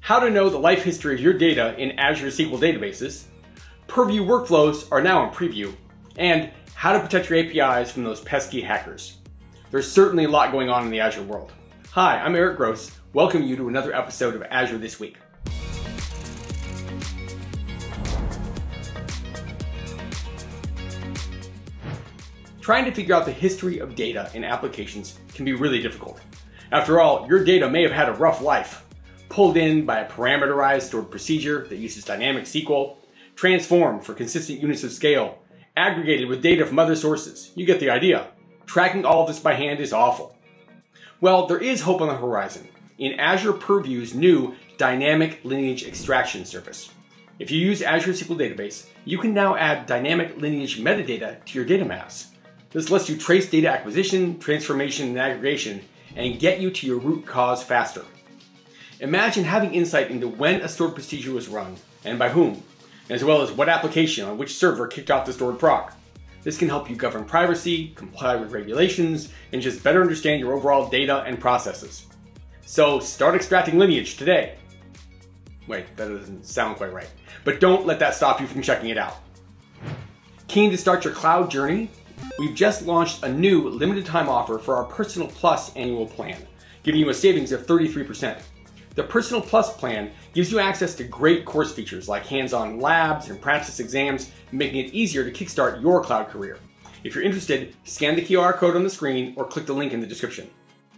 how to know the life history of your data in Azure SQL Databases, Purview workflows are now in preview, and how to protect your APIs from those pesky hackers. There's certainly a lot going on in the Azure world. Hi, I'm Erik Gross. Welcome you to another episode of Azure This Week. Trying to figure out the history of data in applications can be really difficult. After all, your data may have had a rough life. Pulled in by a parameterized stored procedure that uses dynamic SQL, transformed for consistent units of scale, aggregated with data from other sources. You get the idea. Tracking all of this by hand is awful. Well, there is hope on the horizon in Azure Purview's new dynamic lineage extraction service. If you use Azure SQL Database, you can now add dynamic lineage metadata to your data maps. This lets you trace data acquisition, transformation, and aggregation and get you to your root cause faster. Imagine having insight into when a stored procedure was run and by whom, as well as what application on which server kicked off the stored proc. This can help you govern privacy, comply with regulations, and just better understand your overall data and processes. So start extracting lineage today. Wait, that doesn't sound quite right. But don't let that stop you from checking it out. Keen to start your cloud journey? We've just launched a new limited time offer for our Personal Plus annual plan, giving you a savings of 33%. The Personal Plus plan gives you access to great course features like hands-on labs and practice exams, making it easier to kickstart your cloud career. If you're interested, scan the QR code on the screen or click the link in the description.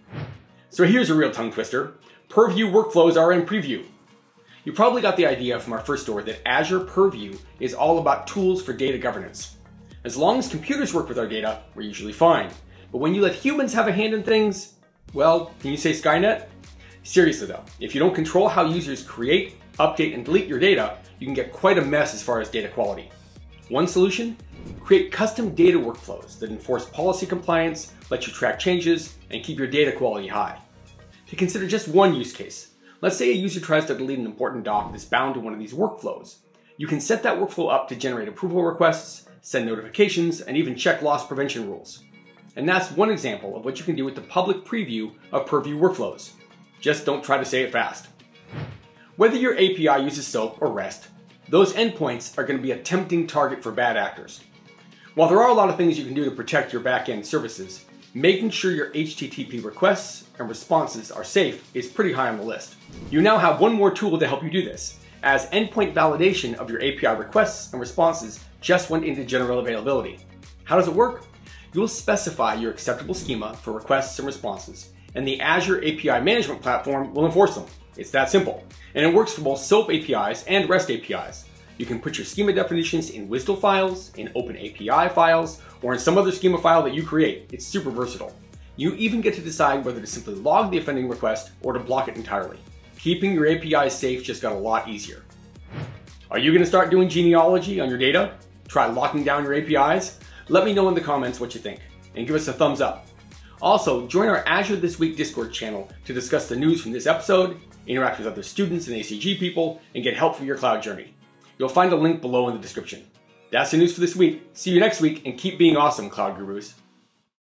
So here's a real tongue twister. Purview workflows are in preview. You probably got the idea from our first story that Azure Purview is all about tools for data governance. As long as computers work with our data, we're usually fine. But when you let humans have a hand in things, well, can you say Skynet? Seriously though, if you don't control how users create, update, and delete your data, you can get quite a mess as far as data quality. One solution? Create custom data workflows that enforce policy compliance, let you track changes, and keep your data quality high. To consider just one use case, let's say a user tries to delete an important doc that's bound to one of these workflows. You can set that workflow up to generate approval requests, send notifications, and even check loss prevention rules. And that's one example of what you can do with the public preview of Purview workflows. Just don't try to say it fast. Whether your API uses SOAP or REST, those endpoints are going to be a tempting target for bad actors. While there are a lot of things you can do to protect your back-end services, making sure your HTTP requests and responses are safe is pretty high on the list. You now have one more tool to help you do this, as endpoint validation of your API requests and responses just went into general availability. How does it work? You'll specify your acceptable schema for requests and responses, and the Azure API Management Platform will enforce them. It's that simple. And it works for both SOAP APIs and REST APIs. You can put your schema definitions in WSDL files, in Open API files, or in some other schema file that you create. It's super versatile. You even get to decide whether to simply log the offending request or to block it entirely. Keeping your APIs safe just got a lot easier. Are you going to start doing genealogy on your data? Try locking down your APIs? Let me know in the comments what you think, and give us a thumbs up. Also, join our Azure This Week Discord channel to discuss the news from this episode, interact with other students and ACG people, and get help for your cloud journey. You'll find a link below in the description. That's the news for this week. See you next week, and keep being awesome, Cloud Gurus.